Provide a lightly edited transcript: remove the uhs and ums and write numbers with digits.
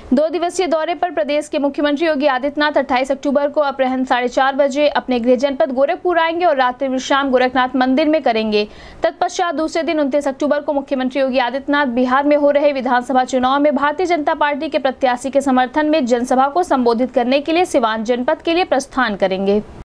2 दिवसीय दौरे पर प्रदेश के मुख्यमंत्री योगी आदित्यनाथ 28 अक्टूबर को अपराह्न 4:30 बजे अपने गृह जनपद गोरखपुर आएंगे और रात्रि विश्राम गोरखनाथ मंदिर में करेंगे। तत्पश्चात दूसरे दिन 29 अक्टूबर को मुख्यमंत्री योगी आदित्यनाथ बिहार में हो रहे विधानसभा चुनाव में भारतीय जनता पार्टी के प्रत्याशी के समर्थन में जनसभा को संबोधित करने के लिए सिवान जनपद के लिए प्रस्थान करेंगे।